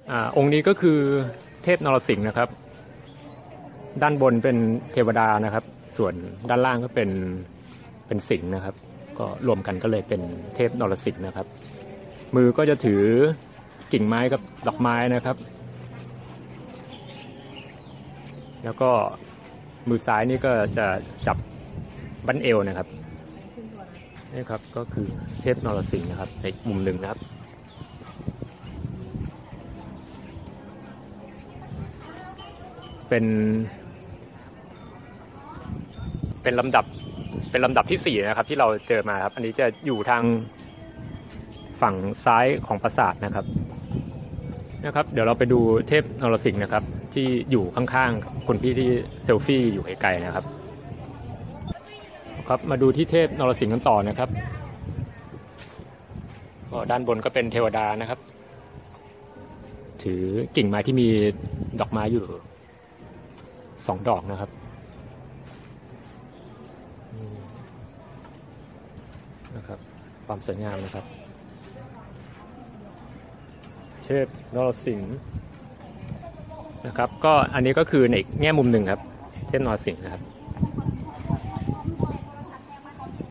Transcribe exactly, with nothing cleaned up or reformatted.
อ่าองค์นี้ก็คือเทพนรสิงห์นะครับด้านบนเป็นเทวดานะครับส่วนด้านล่างก็เป็นเป็นสิงห์นะครับก็รวมกันก็เลยเป็นเทพนรสิงห์นะครับมือก็จะถือกิ่งไม้กับดอกไม้นะครับแล้วก็มือซ้ายนี่ก็จะจับบั้นเอวนะครับนี่ครับก็คือเทพนรสิงห์นะครับในมุมหนึ่งนะครับเป็นเป็นลำดับเป็นลำดับที่สี่นะครับที่เราเจอมาครับอันนี้จะอยู่ทางฝั่งซ้ายของปราสาทนะครับนะครับเดี๋ยวเราไปดูเทพนรสิงห์นะครับที่อยู่ข้างๆคุณพี่ที่เซลฟี่อยู่ไกลๆนะครับครับมาดูที่เทพนรสิงห์กันต่อนะครับก็ด้านบนก็เป็นเทวดานะครับถือกิ่งไม้ที่มีดอกไม้อยู่สองดอกนะครับนะครับความสวยงามนะครับเทพนรสิงห์นะครับก็อันนี้ก็คือในแง่มุมหนึ่งครับเทพนรสิงห์นะครับ